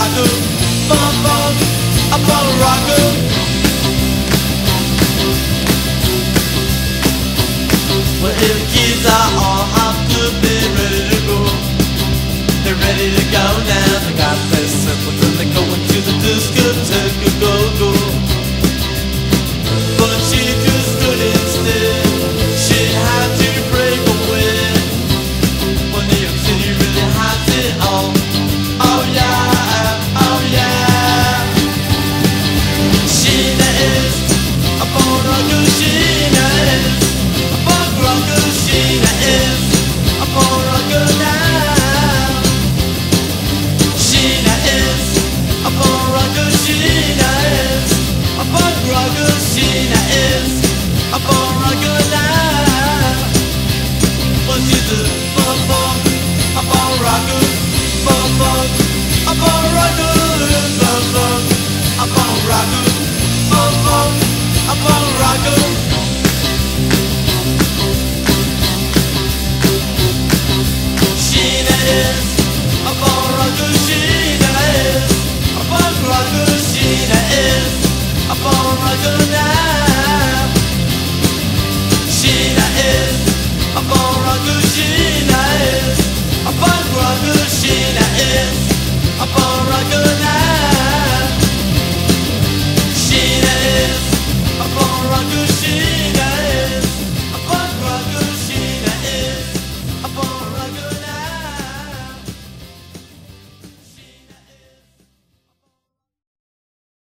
rocker, bum bum, a bum rocker. Well, if kids are all up to be ready to go, they're ready to go now. They got their circles and they're going to the discotheque, go go. But she just couldn't stay. She had to break away. Well, New York City really has it all. Oh yeah, oh yeah. Sheena is a bone rocker. Sheena is a bone rocker. Sheena is a bone rocker now. Sheena is a bone rocker. Sheena is a bone rocker. Sheena is a bone rocker now. Well, she's a bum bum, a bone rocker, bum bum, a bone rocker, bum bum, a bone rocker, bum bum, a bone rocker. Sheena is a bone rocker. Sheena is a bone rocker. Sheena is a bone rocker.